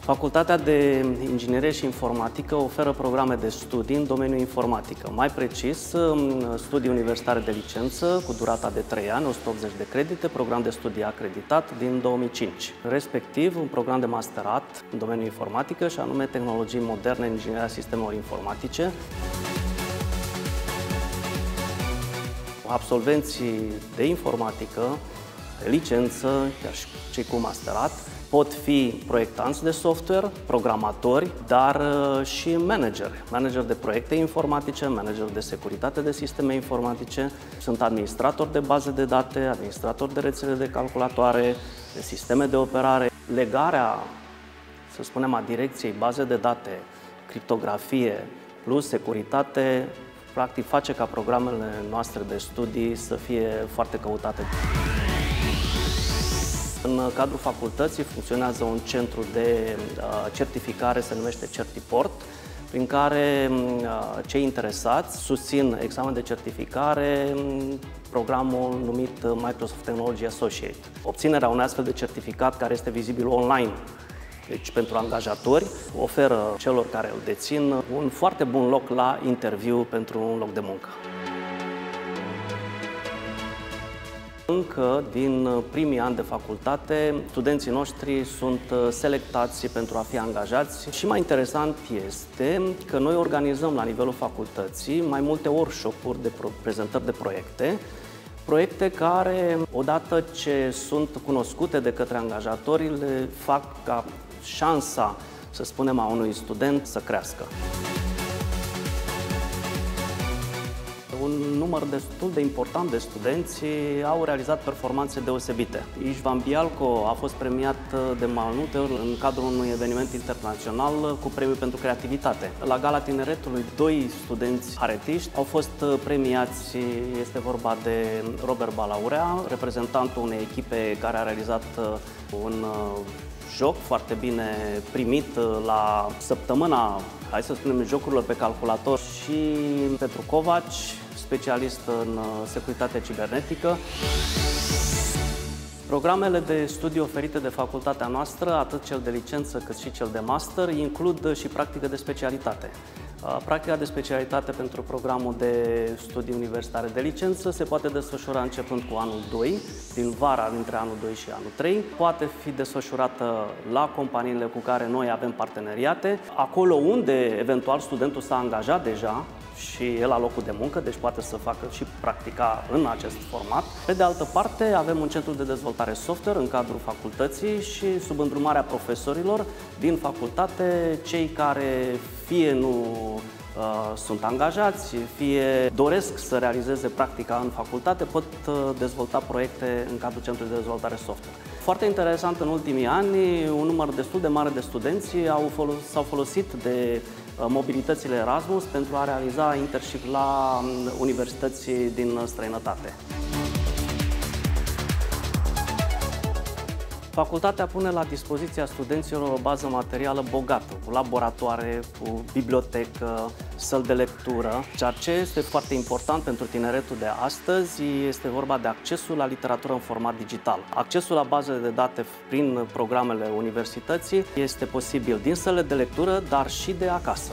Facultatea de Inginerie și Informatică oferă programe de studii în domeniul informatică. Mai precis, studii universitare de licență cu durata de 3 ani, 180 de credite, program de studii acreditat din 2005. Respectiv, un program de masterat în domeniul informatică și anume tehnologii moderne în ingineria sistemelor informatice. Absolvenții de informatică, de licență, chiar și cei cu masterat, pot fi proiectanți de software, programatori, dar și manageri de proiecte informatice, manageri de securitate de sisteme informatice, sunt administratori de baze de date, administratori de rețele de calculatoare, de sisteme de operare. Legarea, să spunem, a direcției baze de date, criptografie plus securitate, practic face ca programele noastre de studii să fie foarte căutate. În cadrul facultății funcționează un centru de certificare, se numește Certiport, prin care cei interesați susțin examen de certificare, programul numit Microsoft Technology Associate. Obținerea unui astfel de certificat care este vizibil online, deci pentru angajatori, oferă celor care îl dețin un foarte bun loc la interviu pentru un loc de muncă. Încă din primii ani de facultate, studenții noștri sunt selectați pentru a fi angajați și mai interesant este că noi organizăm la nivelul facultății mai multe workshop-uri de prezentări de proiecte care, odată ce sunt cunoscute de către angajatori, le fac ca șansa, să spunem, a unui student să crească. Un număr destul de important de studenți au realizat performanțe deosebite. Istvan Bialco a fost premiat de mai multe ori în cadrul unui eveniment internațional cu premiu pentru creativitate. La Gala Tineretului, 2 studenți aretiști au fost premiați. Este vorba de Robert Balaurea, reprezentantul unei echipe care a realizat un joc foarte bine primit la săptămâna, hai să spunem, jocurilor pe calculator, și Petru Covaci, specialist în securitate cibernetică. Programele de studii oferite de facultatea noastră, atât cel de licență cât și cel de master, includ și practică de specialitate. Practica de specialitate pentru programul de studii universitare de licență se poate desfășura începând cu anul 2, din vara dintre anul 2 și anul 3. Poate fi desfășurată la companiile cu care noi avem parteneriate, acolo unde eventual studentul s-a angajat deja și el la locul de muncă, deci poate să facă și practica în acest format. Pe de altă parte, avem un centru de dezvoltare software în cadrul facultății și sub îndrumarea profesorilor din facultate, cei care fie nu sunt angajați, fie doresc să realizeze practica în facultate, pot dezvolta proiecte în cadrul centrului de dezvoltare software. Foarte interesant, în ultimii ani, un număr destul de mare de studenți s-au folosit de mobilitățile Erasmus pentru a realiza internship la universități din străinătate. Facultatea pune la dispoziția studenților o bază materială bogată, cu laboratoare, cu bibliotecă, săli de lectură. Ceea ce este foarte important pentru tineretul de astăzi este vorba de accesul la literatură în format digital. Accesul la bazele de date prin programele universității este posibil din sălile de lectură, dar și de acasă.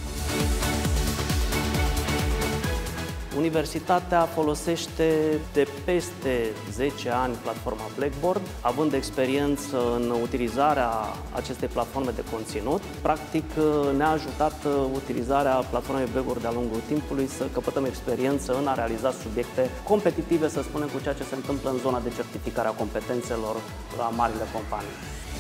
Universitatea folosește de peste 10 ani platforma Blackboard, având experiență în utilizarea acestei platforme de conținut. Practic, ne-a ajutat utilizarea platformei Blackboard de-a lungul timpului să căpătăm experiență în a realiza subiecte competitive, să spunem, cu ceea ce se întâmplă în zona de certificare a competențelor la marile companii.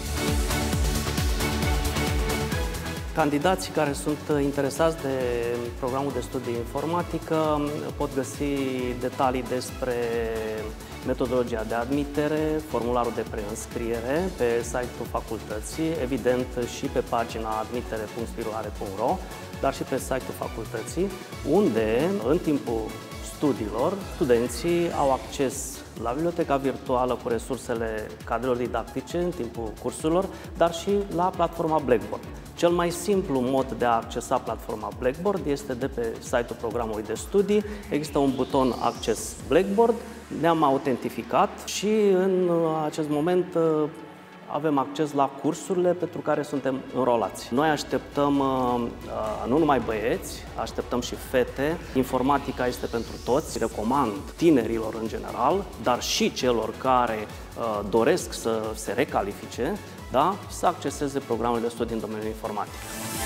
Candidații care sunt interesați de programul de studii informatică pot găsi detalii despre metodologia de admitere, formularul de preînscriere pe site-ul facultății, evident și pe pagina admitere.spiroare.ro, dar și pe site-ul facultății, unde în timpul studiilor studenții au acces la biblioteca virtuală cu resursele cadrelor didactice în timpul cursurilor, dar și la platforma Blackboard. Cel mai simplu mod de a accesa platforma Blackboard este de pe site-ul programului de studii. Există un buton Acces Blackboard, ne-am autentificat și în acest moment avem acces la cursurile pentru care suntem înrolați. Noi așteptăm nu numai băieți, așteptăm și fete. Informatica este pentru toți. Recomand tinerilor în general, dar și celor care doresc să se recalifice, da, să acceseze programele de studii în domeniul informatic.